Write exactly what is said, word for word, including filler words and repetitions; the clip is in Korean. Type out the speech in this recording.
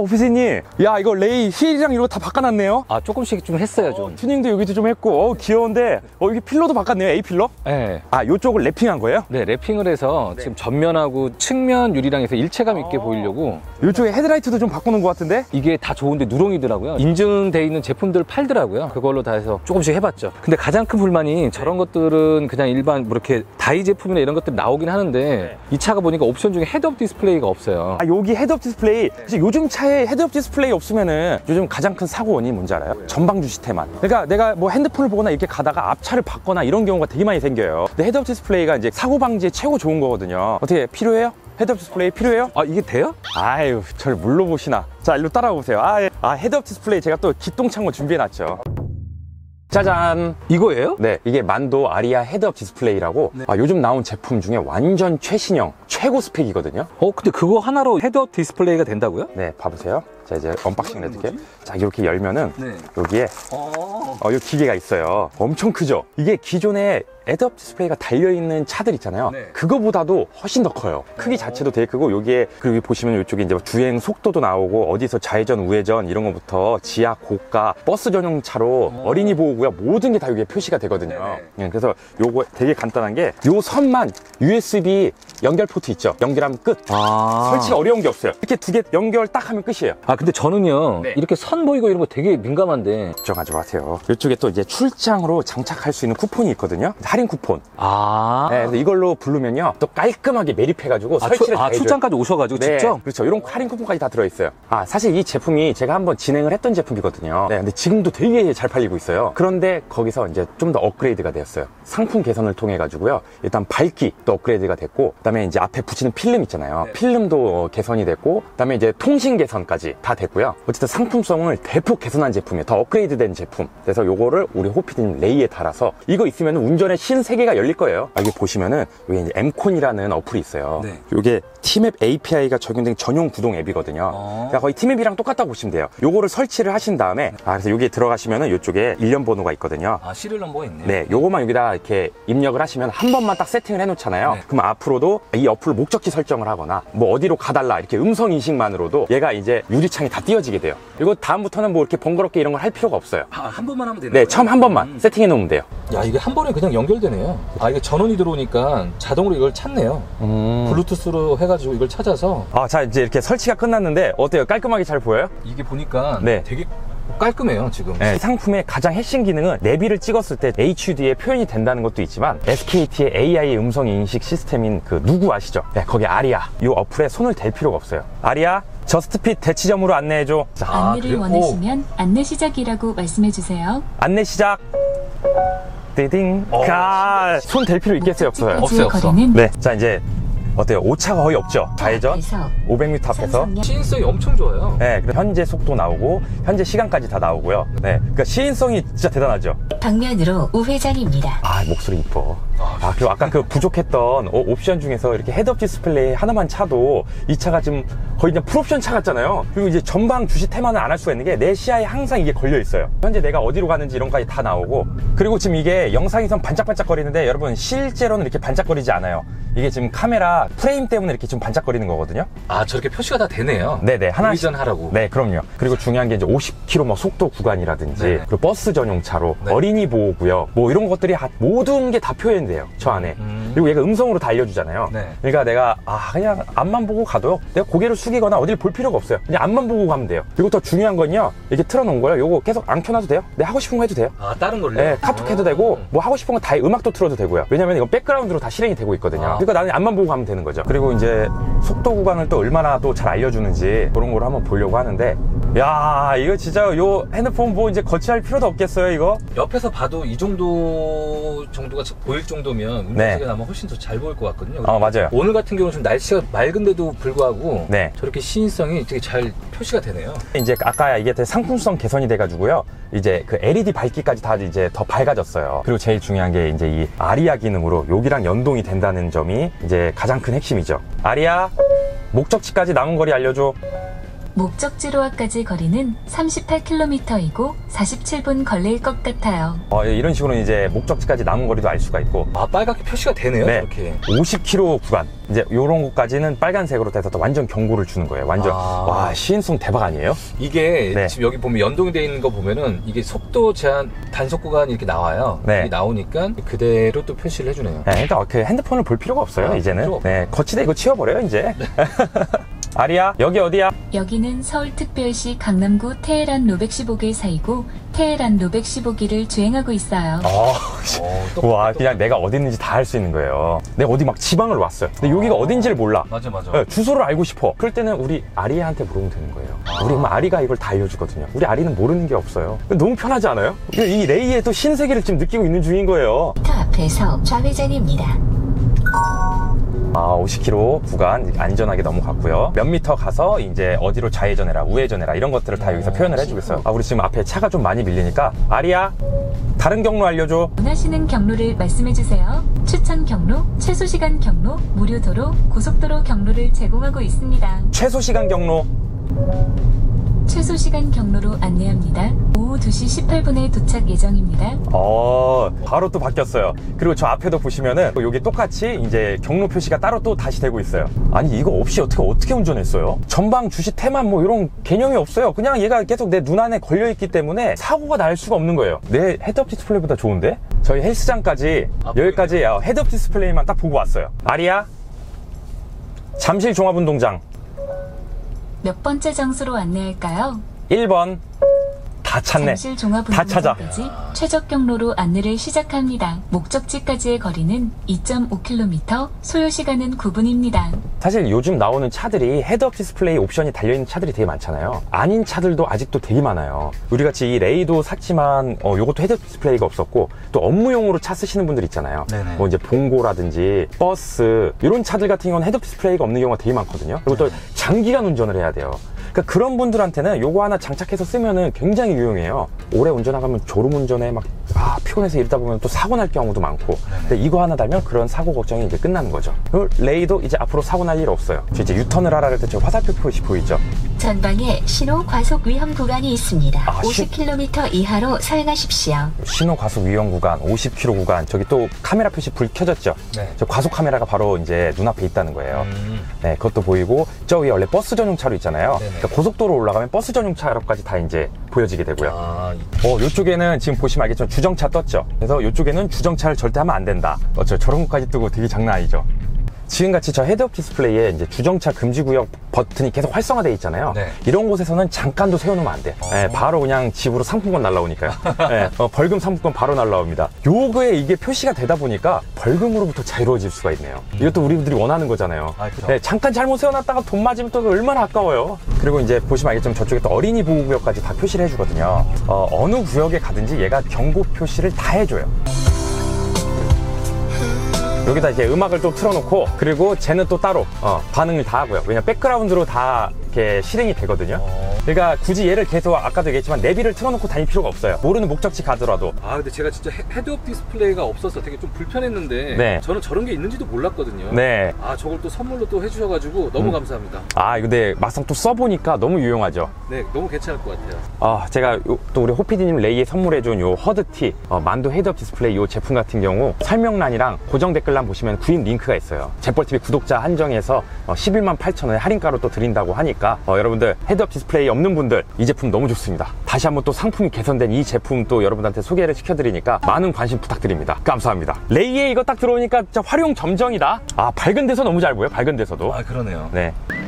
오피스님, 야 이거 레이 휠이랑 이런 거 다 바꿔놨네요. 아 조금씩 좀 했어요. 좀 어, 튜닝도 여기도 좀 했고, 어, 귀여운데 어 여기 필러도 바꿨네요. A 필러? 네. 아 요쪽을 랩핑한 거예요? 네, 랩핑을 해서 네. 지금 전면하고 측면 유리랑 해서 일체감 있게 어... 보이려고. 이쪽에 헤드라이트도 좀 바꾸는 것 같은데? 이게 다 좋은데 누렁이더라고요. 인증돼 있는 제품들 팔더라고요. 그걸로 다 해서 조금씩 해봤죠. 근데 가장 큰 불만이 저런 것들은 그냥 일반 뭐 이렇게 다이 제품이나 이런 것들이 나오긴 하는데 네. 이 차가 보니까 옵션 중에 헤드업 디스플레이가 없어요. 아 여기 헤드업 디스플레이. 네. 요즘 차에 헤드업 디스플레이 없으면은 요즘 가장 큰 사고 원인이 뭔지 알아요? 네. 전방주 시태만. 그러니까 내가 뭐 핸드폰을 보거나 이렇게 가다가 앞차를 봤거나 이런 경우가 되게 많이 생겨요. 근데 헤드업 디스플레이가 이제 사고 방지에 최고 좋은 거거든요. 어떻게 필요해요? 헤드업 디스플레이 필요해요? 아 이게 돼요? 아유 절 물러보시나. 자 일로 따라와 보세요. 아, 예. 아 헤드업 디스플레이 제가 또 기똥찬 거 준비해놨죠. 짜잔! 이거예요? 네, 이게 만도 아리아 헤드업 디스플레이라고 네. 아, 요즘 나온 제품 중에 완전 최신형, 최고 스펙이거든요. 어, 근데 그거 하나로 헤드업 디스플레이가 된다고요? 네, 봐보세요. 자, 이제 언박싱 해드릴게요. 자, 이렇게 열면은 네. 여기에 어, 이 기계가 있어요. 엄청 크죠? 이게 기존에 헤드업 디스플레이가 달려있는 차들 있잖아요. 네. 그거보다도 훨씬 더 커요. 크기 자체도 되게 크고 여기에 그리고 보시면 이쪽에 이제 주행 속도도 나오고 어디서 좌회전, 우회전 이런 거부터 지하, 고가, 버스 전용 차로 오. 어린이 보호구역 모든 게 다 여기에 표시가 되거든요. 네, 그래서 요거 되게 간단한 게 요 선만 유에스비 연결 포트 있죠? 연결하면 끝. 아. 설치가 어려운 게 없어요. 이렇게 두 개 연결 딱 하면 끝이에요. 아 근데 저는요 네. 이렇게 선 보이고 이런 거 되게 민감한데 걱정하지 마세요. 이쪽에 또 이제 출장으로 장착할 수 있는 쿠폰이 있거든요. 할인 쿠폰. 아. 네, 그래서 이걸로 부르면요 또 깔끔하게 매립해가지고 아, 설치를 주, 아, 다 해줘요. 출장까지 오셔가지고 네, 직접? 그렇죠. 이런 할인 쿠폰까지 다 들어있어요. 아 사실 이 제품이 제가 한번 진행을 했던 제품이거든요. 네, 근데 지금도 되게 잘 팔리고 있어요. 그런데 거기서 이제 좀 더 업그레이드가 되었어요. 상품 개선을 통해 가지고요. 일단 밝기 또 업그레이드가 됐고, 그다음에 이제 앞에 붙이는 필름 있잖아요. 네. 필름도 개선이 됐고, 그다음에 이제 통신 개선까지 다 됐고요. 어쨌든 상품성을 대폭 개선한 제품이에요. 더 업그레이드된 제품. 그래서 요거를 우리 호피디님 레이에 달아서 이거 있으면 운전의 신세계가 열릴 거예요. 여기 보시면은 여기 이제 엠콘이라는 어플이 있어요. 네. 요게 티맵 에이피아이가 적용된 전용 구동 앱이거든요. 어... 그러니까 거의 티맵이랑 똑같다고 보시면 돼요. 요거를 설치를 하신 다음에 아 그래서 여기에 들어가시면은 요쪽에 일련 번호가 있거든요. 아 시리얼 넘버가 있네. 네, 요거만 여기다 이렇게 입력을 하시면 한 번만 딱 세팅을 해놓잖아요. 네. 그럼 앞으로도 이 어플 목적지 설정을 하거나 뭐 어디로 가달라 이렇게 음성 인식만으로도 얘가 이제 유리창이 다 띄어지게 돼요. 이거 다음부터는 뭐 이렇게 번거롭게 이런 걸 할 필요가 없어요. 아, 한 번만 하면 되는 네, 거예요? 처음 한 번만 음. 세팅해 놓으면 돼요. 야, 이게 한 번에 그냥 연결되네요. 아, 이게 전원이 들어오니까 자동으로 이걸 찾네요. 음. 블루투스로 해가지고 이걸 찾아서. 아, 자 이제 이렇게 설치가 끝났는데 어때요? 깔끔하게 잘 보여요? 이게 보니까 네. 되게 깔끔해요 지금. 네, 이 상품의 가장 핵심 기능은 내비를 찍었을 때 에이치유디에 표현이 된다는 것도 있지만 에스케이티의 에이아이 음성 인식 시스템인 그 누구 아시죠? 네, 거기 아리아 이 어플에 손을 댈 필요가 없어요. 아리아 저스트핏 대치점으로 안내해줘. 자, 안내를 아, 원하시면 오. 안내 시작이라고 말씀해주세요. 안내 시작. 띠딩. 어. 가. 손 댈 필요 있겠어요? 없어요? 없어요, 없어. 네, 자 이제 어때요? 오차가 거의 없죠? 좌회전 오백 미터 앞에서 시인성이 엄청 좋아요. 네, 그리고 현재 속도 나오고 현재 시간까지 다 나오고요. 네, 그러니까 시인성이 진짜 대단하죠. 방면으로 우회전입니다. 아, 목소리 이뻐. 아, 그리고 아까 그 부족했던 옵션 중에서 이렇게 헤드업 디스플레이 하나만 차도 이 차가 지금 거의 그냥 풀옵션 차 같잖아요. 그리고 이제 전방 주시 테마는 안 할 수가 있는 게 내 시야에 항상 이게 걸려 있어요. 현재 내가 어디로 가는지 이런 것까지 다 나오고, 그리고 지금 이게 영상에선 반짝반짝거리는데 여러분 실제로는 이렇게 반짝거리지 않아요. 이게 지금 카메라 프레임 때문에 이렇게 좀 반짝거리는 거거든요. 아, 저렇게 표시가 다 되네요. 네네, 하나씩 하라고. 네, 그럼요. 그리고 중요한 게 이제 오십 킬로미터 뭐 속도 구간이라든지 네네. 그리고 버스 전용 차로 네. 어린이 보호구역 뭐 이런 것들이 모든 게 다 표현돼요, 저 안에. 음. 그리고 얘가 음성으로 다 알려주잖아요. 네. 그러니까 내가 아 그냥 앞만 보고 가도 내가 고개를 숙이거나 어디를 볼 필요가 없어요. 그냥 앞만 보고 가면 돼요. 그리고 더 중요한 건요, 이렇게 틀어놓은 거예요. 요거 계속 안 켜놔도 돼요. 내가 하고 싶은 거 해도 돼요. 아, 다른 걸로? 네, 카톡 해도 되고 뭐 하고 싶은 거 다 음악도 틀어도 되고요. 왜냐면 이거 백그라운드로 다 실행이 되고 있거든요. 아. 그러니까 나는 앞만 보고 가면 되는 거죠. 그리고 이제 속도 구간을 또 얼마나 또 잘 알려주는지 그런 걸 한번 보려고 하는데, 야 이거 진짜 요 핸드폰 보고 이제 거치할 필요도 없겠어요. 이거 옆에서 봐도 이 정도 정도가 보일 정도면 운전석에 네. 아마 훨씬 더 잘 보일 것 같거든요. 어, 맞아요. 오늘 같은 경우는 좀 날씨가 맑은데도 불구하고 네. 저렇게 시인성이 되게 잘 표시가 되네요. 이제 아까 이게 상품성 개선이 돼가지고요, 이제 그 엘이디 밝기까지 다 이제 더 밝아졌어요. 그리고 제일 중요한 게 이제 이 아리아 기능으로 여기랑 연동이 된다는 점이 이제 가장 큰 핵심이죠. 아리아 목적지까지 남은 거리 알려줘. 목적지로와까지 거리는 삼십팔 킬로미터이고 사십칠 분 걸릴 것 같아요. 어, 이런 식으로 이제 목적지까지 남은 거리도 알 수가 있고. 아, 빨갛게 표시가 되네요. 네. 이렇게. 오십 킬로미터 구간. 이제 요런 곳까지는 빨간색으로 돼서 또 완전 경고를 주는 거예요. 완전. 아. 와, 시인성 대박 아니에요? 이게 네. 지금 여기 보면 연동이 되어 있는 거 보면은 이게 속도 제한 단속 구간이 이렇게 나와요. 네. 이게 나오니까 그대로 또 표시를 해주네요. 네, 그러니까 그 핸드폰을 볼 필요가 없어요, 아, 이제는. 필요 네, 거치대 이거 치워버려요, 이제. 아리야, 여기 어디야? 여기는 서울특별시 강남구 테헤란 로백십오 길 사이고 테헤란 로백십오 길을 주행하고 있어요. 어, 어, 또- 와, 그냥 내가 어디 있는지 다 알 수 있는 거예요. 내가 어디 막 지방을 왔어요. 근데 여기가 어딘지를 몰라. 맞아, 맞아. 네, 주소를 알고 싶어. 그럴 때는 우리 아리한테 물어보면 되는 거예요. 우리 엄마 아리가 이걸 다 알려주거든요. 우리 아리는 모르는 게 없어요. 너무 편하지 않아요? 이 레이의 또 신세계를 지금 느끼고 있는 중인 거예요. 터 앞에서 좌회전입니다. 아, 오십 킬로미터 구간 안전하게 넘어갔고요. 몇 미터 가서 이제 어디로 좌회전해라, 우회전해라 이런 것들을 다 여기서 표현을 해주고 있어요. 아, 우리 지금 앞에 차가 좀 많이 밀리니까 아리야, 다른 경로 알려줘. 원하시는 경로를 말씀해주세요. 추천 경로, 최소 시간 경로, 무료 도로, 고속도로 경로를 제공하고 있습니다. 최소 시간 경로. 최소 시간 경로로 안내합니다. 오후 두 시 십팔 분에 도착 예정입니다. 어, 바로 또 바뀌었어요. 그리고 저 앞에도 보시면은 여기 똑같이 이제 경로 표시가 따로 또 다시 되고 있어요. 아니, 이거 없이 어떻게 어떻게 운전했어요? 전방 주시 태만 뭐 이런 개념이 없어요. 그냥 얘가 계속 내 눈 안에 걸려 있기 때문에 사고가 날 수가 없는 거예요. 내 헤드업 디스플레이보다 좋은데? 저희 헬스장까지 아, 여기까지 헤드업 디스플레이만 딱 보고 왔어요. 아리야, 잠실 종합운동장 몇 번째 장소로 안내할까요? 일 번. 다 찾네. 잠실 다 찾아. 종합운동장까지 최적 경로로 안내를 시작합니다. 목적지까지의 거리는 이 점 오 킬로미터, 소요 시간은 구 분입니다. 사실 요즘 나오는 차들이 헤드업 디스플레이 옵션이 달려있는 차들이 되게 많잖아요. 아닌 차들도 아직도 되게 많아요. 우리같이 이 레이도 샀지만 어, 요것도 헤드업 디스플레이가 없었고 또 업무용으로 차 쓰시는 분들 있잖아요. 네네. 뭐 이제 봉고라든지 버스 이런 차들 같은 경우는 헤드업 디스플레이가 없는 경우가 되게 많거든요. 그리고 또 장기간 운전을 해야 돼요. 그러니까 그런 분들한테는 요거 하나 장착해서 쓰면은 굉장히 유용해요. 오래 운전하면 졸음운전에 막 아, 피곤해서 이러다 보면 또 사고 날 경우도 많고. 근데 이거 하나 달면 그런 사고 걱정이 이제 끝나는 거죠. 그리고 레이도 이제 앞으로 사고 날 일 없어요. 저 이제 유턴을 하라 할 때 저 화살표 표시 보이죠? 전방에 신호 과속 위험 구간이 있습니다. 아, 시- 오십 킬로미터 이하로 사용하십시오. 신호 과속 위험 구간, 오십 킬로미터 구간, 저기 또 카메라 표시 불 켜졌죠? 네. 저 과속 카메라가 바로 이제 눈앞에 있다는 거예요. 음. 네, 그것도 보이고, 저 위에 원래 버스 전용 차로 있잖아요. 네네. 그러니까 고속도로 올라가면 버스 전용 차로까지 다 이제 보여지게 되고요. 아, 어, 요쪽에는 지금 보시면 알겠지만 주정차 떴죠? 그래서 요쪽에는 주정차를 절대 하면 안 된다. 어쩌 저런 것까지 뜨고 되게 장난 아니죠? 지금같이 저 헤드업 디스플레이에 이제 주정차 금지구역 버튼이 계속 활성화되어 있잖아요. 네. 이런 곳에서는 잠깐도 세워놓으면 안 돼. 예, 바로 그냥 집으로 상품권 날라오니까요. 예, 어, 벌금 상품권 바로 날라옵니다. 요거에 이게 표시가 되다 보니까 벌금으로부터 자유로워질 수가 있네요. 이것도 우리들이 원하는 거잖아요. 아, 그죠. 예, 잠깐 잘못 세워놨다가 돈 맞으면 또 얼마나 아까워요. 그리고 이제 보시면 알겠지만 저쪽에 또 어린이 보호구역까지 다 표시를 해주거든요. 어, 어느 구역에 가든지 얘가 경고 표시를 다 해줘요. 여기다 이제 음악을 또 틀어놓고, 그리고 쟤는 또 따로 어, 반응을 다 하고요. 왜냐면 백그라운드로 다 이렇게 실행이 되거든요. 그러니까 굳이 얘를 계속 아까도 얘기했지만 내비를 틀어놓고 다닐 필요가 없어요. 모르는 목적지 가더라도. 아, 근데 제가 진짜 헤- 헤드업 디스플레이가 없어서 되게 좀 불편했는데 네. 저는 저런 게 있는지도 몰랐거든요. 네. 아, 저걸 또 선물로 또 해주셔가지고 너무 음. 감사합니다. 아, 근데 막상 또 써보니까 너무 유용하죠. 네, 너무 괜찮을 것 같아요. 아, 제가 요- 또 우리 호피디님 레이에 선물해준 요 허드티 어, 만도 헤드업 디스플레이 요 제품 같은 경우 설명란이랑 고정 댓글란 보시면 구입 링크가 있어요. 재벌티비 구독자 한정해서 어, 십일만 팔천 원에 할인가로 또 드린다고 하니까 어, 여러분들 헤드업 디스플레이 없는 분들 이 제품 너무 좋습니다. 다시 한번 또 상품이 개선된 이 제품 또 여러분한테 소개를 시켜드리니까 많은 관심 부탁드립니다. 감사합니다. 레이에 이거 딱 들어오니까 진짜 활용 점정이다. 아, 밝은 데서 너무 잘 보여. 밝은 데서도. 아, 그러네요. 네.